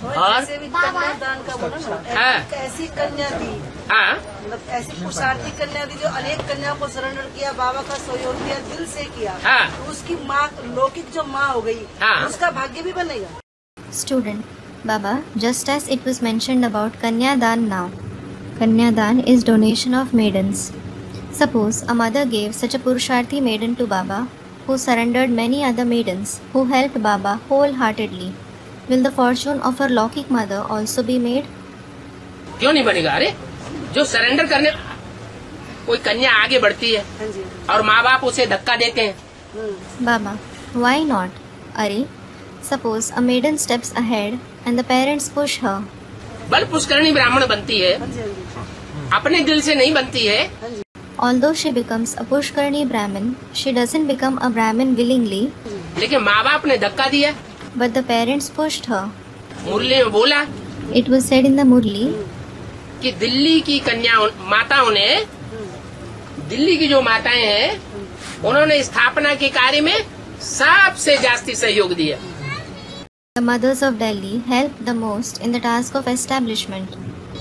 और जैसे भी कन्यादान का बोला ना, हाँ। ऐसी कन्या दी, हाँ मतलब ऐसी पुरुषार्थी कन्या दी जो अनेक कन्या को सरेंडर किया, बाबा का सहयोग दिया, दिल से किया, हाँ। तो उसकी माँ लौकिक जो माँ हो गई, हाँ। उसका भाग्य भी बनेगा। Student, Baba, just as it was mentioned about Kanyadan now, Kanyadan is donation of maidens. Suppose a mother gave such a Purusharthi maiden to Baba, who surrendered many other maidens, who helped Baba wholeheartedly. Will the fortune of her Lokik mother also be made? क्यों नहीं बनेगा? अरे जो surrender करने कोई कन्या आगे बढ़ती है हाँ जी। और माँ बाप उसे धक्का देते हैं, Baba, why not? Are, suppose a maiden steps ahead and the parents push her. बल पुष्करणी ब्राह्मण बनती है, हाँ जी, हाँ जी, अपने दिल से नहीं बनती है। हाँ जी। Although she becomes a Pushkarni Brahmin, she doesn't become a Brahmin willingly, लेकिन माँ बाप ने धक्का दिया, but the parents pushed her. मुरली में बोला It was said in the Murli, कि दिल्ली की माताओं ने, दिल्ली की जो माताएं हैं, उन्होंने स्थापना के कार्य में सबसे जास्ती सहयोग दिया। the mothers of Delhi helped the most in the task of establishment.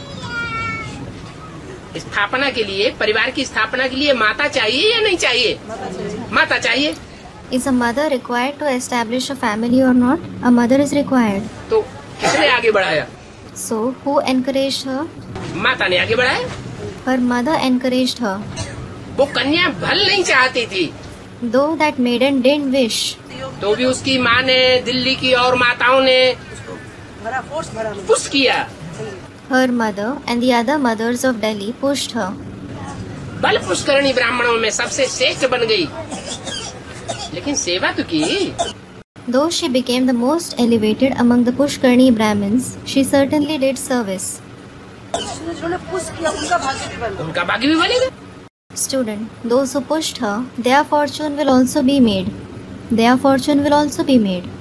स्थापना के लिए, परिवार की स्थापना के लिए माता चाहिए या नहीं चाहिए? माता चाहिए। Is a mother required to establish a family or not? A mother is required. तो किसने आगे बढ़ाया? So, who encouraged her? माता ने आगे बढ़ाया। Her mother encouraged her. वो कन्या भल नहीं चाहती थी, Though that maiden didn't wish, तो भी उसकी माँ ने, दिल्ली की और माताओं ने भरा फोर्स भरा मुझे। पुश किया। her mother and the other mothers of Delhi pushed her. बल पुष्करणी ब्राह्मणों में सबसे श्रेष्ठ बन गई, लेकिन सेवा तो की। Though she became the most elevated among the Pushkarni Brahmins, she certainly did service. जिन्होंने पुश किया उनका भाग्य भी बना। उनका भाग्य भी बनेगा। Student, those who pushed her, their fortune will also be made. Their fortune will also be made.